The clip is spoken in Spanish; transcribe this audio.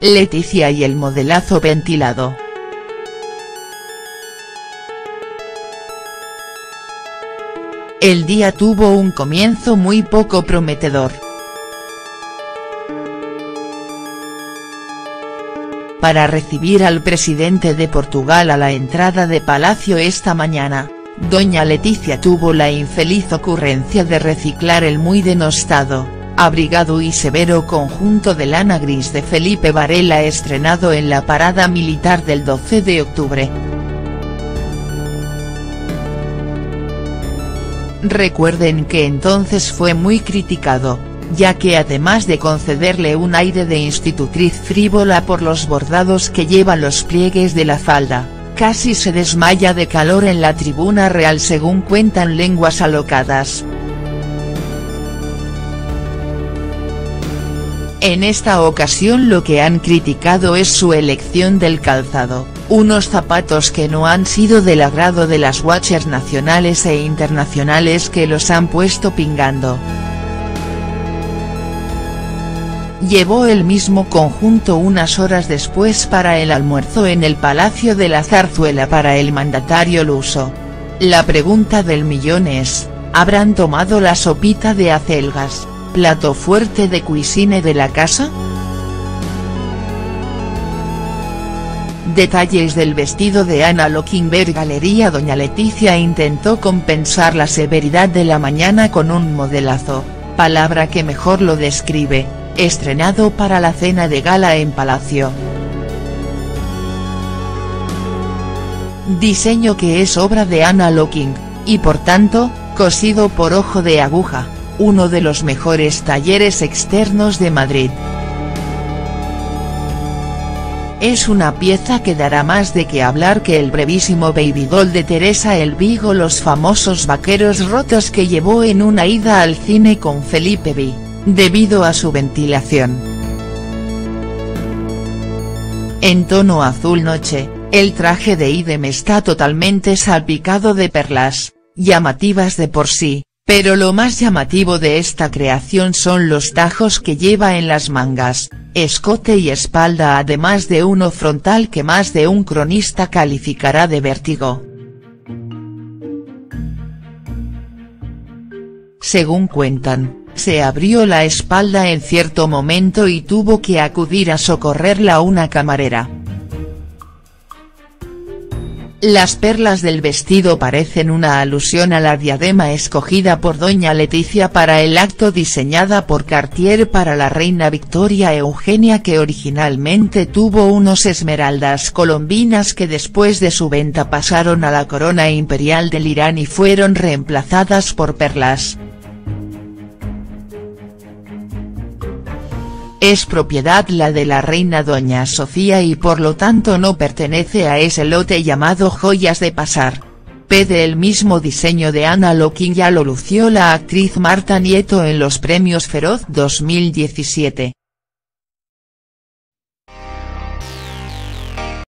Leticia y el modelazo ventilado. El día tuvo un comienzo muy poco prometedor. Para recibir al presidente de Portugal a la entrada de Palacio esta mañana, doña Leticia tuvo la infeliz ocurrencia de reciclar el muy denostado, abrigado y severo conjunto de lana gris de Felipe Varela estrenado en la parada militar del 12 de octubre. Recuerden que entonces fue muy criticado, ya que además de concederle un aire de institutriz frívola por los bordados que llevan los pliegues de la falda, casi se desmaya de calor en la tribuna real según cuentan lenguas alocadas. En esta ocasión lo que han criticado es su elección del calzado, unos zapatos que no han sido del agrado de las watchers nacionales e internacionales que los han puesto pingando. Llevó el mismo conjunto unas horas después para el almuerzo en el Palacio de la Zarzuela para el mandatario luso. La pregunta del millón es, ¿habrán tomado la sopita de acelgas, plato fuerte de cuisine de la casa? Detalles del vestido de Ana Lochinver. Galería. Doña Leticia intentó compensar la severidad de la mañana con un modelazo, palabra que mejor lo describe, estrenado para la cena de gala en Palacio. Diseño que es obra de Ana Lochinver, y por tanto, cosido por Ojo de Aguja, uno de los mejores talleres externos de Madrid. Es una pieza que dará más de qué hablar que el brevísimo babydoll de Teresa El Vigo, los famosos vaqueros rotos que llevó en una ida al cine con Felipe V, debido a su ventilación. En tono azul noche, el traje de Idem está totalmente salpicado de perlas, llamativas de por sí, pero lo más llamativo de esta creación son los tajos que lleva en las mangas, escote y espalda, además de uno frontal que más de un cronista calificará de vértigo. Según cuentan, se abrió la espalda en cierto momento y tuvo que acudir a socorrerla una camarera. Las perlas del vestido parecen una alusión a la diadema escogida por doña Leticia para el acto, diseñada por Cartier para la reina Victoria Eugenia, que originalmente tuvo unos esmeraldas colombinas que después de su venta pasaron a la corona imperial del Irán y fueron reemplazadas por perlas. Es propiedad la de la reina doña Sofía y por lo tanto no pertenece a ese lote llamado joyas de pasar. El mismo diseño de Ana Lochinver ya lo lució la actriz Marta Nieto en los premios Feroz 2017.